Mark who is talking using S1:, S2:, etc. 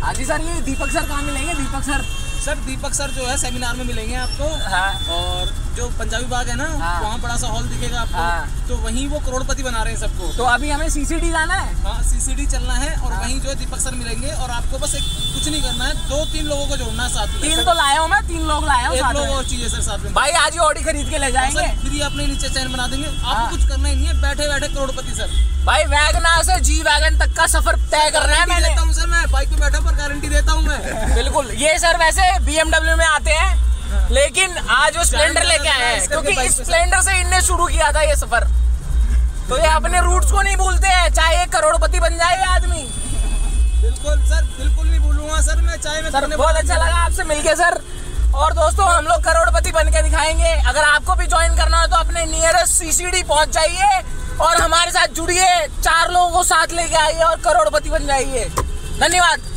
S1: हाँ जी सर, ये दीपक सर कहाँ मिलेंगे? दीपक सर
S2: दीपक सर जो है सेमिनार में मिलेंगे आपको।
S1: हाँ।
S2: और जो पंजाबी बाग है ना,
S1: हाँ।
S2: वहाँ बड़ा सा हॉल दिखेगा आपको।
S1: हाँ।
S2: तो वहीं वो करोड़पति बना रहे हैं सबको।
S1: तो अभी हमें सीसीडी जाना है।
S2: हाँ, सीसीडी चलना है और वहीं जो है दीपक सर मिलेंगे और आपको बस कुछ नहीं करना है, 2-3 लोगों को जोड़ना है साथ में।
S1: 3 तो लाया हूँ मैं, 3 लोग लाया हूँ।
S2: 1 लोग और चाहिए सर साथ में।
S1: भाई आज ही ऑडी खरीद के ले जाएंगे।
S2: फ्री अपने नीचे चैन बना देंगे, आपको कुछ करना ही नहीं है, बैठे बैठे करोड़पति सर।
S1: भाई वैगनर से जी वैगन तक का सफर तय कर रहा है मैंने।
S2: देता हूँ सर, मैं बाइक पे बैठा पर गारंटी देता हूँ मैं।
S1: बिल्कुल। ये सर वैसे BMW में आते हैं, लेकिन आज वो स्प्लेंडर लेके आए हैं, क्योंकि स्प्लेंडर से इनने शुरू किया था ये सफर। तो ये अपने रूट्स को नहीं भूलते हैं, चाहे एक करोड़पति बन जाए ये आदमी।
S2: बिल्कुल सर, बिल्कुल नहीं भूलूंगा सर मैं, चाहे मैं।
S1: सर बहुत अच्छा लगा आपसे मिलके सर। और दोस्तों हम लोग करोड़पति बन के दिखाएंगे। अगर आपको भी ज्वाइन करना हो तो अपने नियरेस्ट CCD पहुंच जाइए और हमारे साथ जुड़िए, 4 लोगों को साथ लेके आइए और करोड़पति बन जाइए। धन्यवाद।